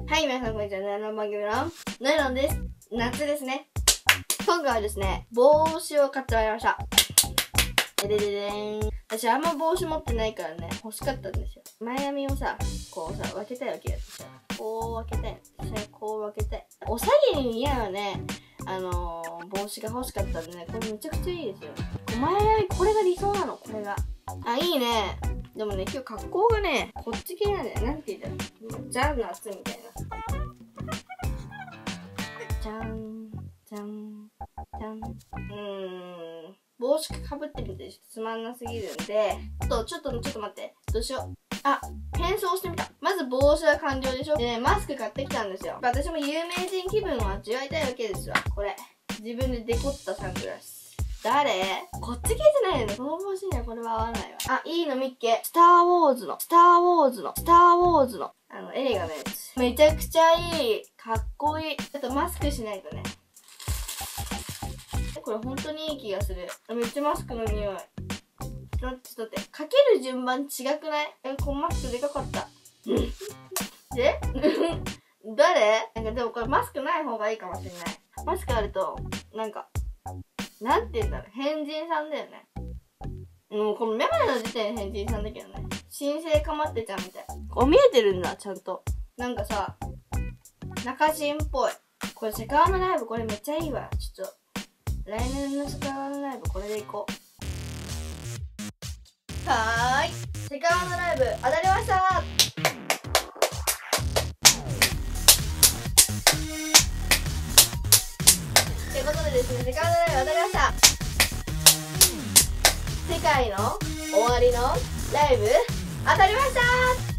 はい、皆さんこんにちは。ナイロン番組のナイロンです。夏ですね。今回はですね、帽子を買ってまいりました。ででででーん。私あんま帽子持ってないからね、欲しかったんですよ。前髪をさ、こうさ、分けたいわけよ。こう分けたい。こう分けたい。お下げに似合うね、帽子が欲しかったんでね、これめちゃくちゃいいですよ。前髪、これが理想なの、これが。あ、いいね。でもね、今日格好がね、こっち系なんだよ。なんて言うんだろう。ジャンの夏みたいな。じゃん、じゃん、じゃん。帽子かぶってみてつまんなすぎるんで、ちょっと待って。どうしよう。あ、変装してみた。まず帽子は完了でしょ。でね、マスク買ってきたんですよ。私も有名人気分を味わいたいわけですわ。これ。自分でデコったサングラス。誰？こっち系じゃないよね。この帽子にはこれは合わないわ。あ、いいの見っけ。スターウォーズの、映画のやつ。めちゃくちゃいい。かっこいい。ちょっとマスクしないとね。これ本当にいい気がする。めっちゃマスクの匂い。ちょっと待って。かける順番違くない？このマスクでかかった。で誰？なんかでもこれマスクない方がいいかもしれない。マスクあると、なんて言うんだろう。変人さんだよね。もうこのメガネの時点で変人さんだけどね。新生かまってちゃんみたい。見えてるんだ、ちゃんと。なんかさ、中人っぽい。これセカオワのライブこれめっちゃいいわ。ちょっと、来年のセカオワのライブこれでいこう。はーい。セカオワのライブ当たりましたー。ということでですね、セカオワのライブ当たりました。世界の終わりのライブ当たりましたー。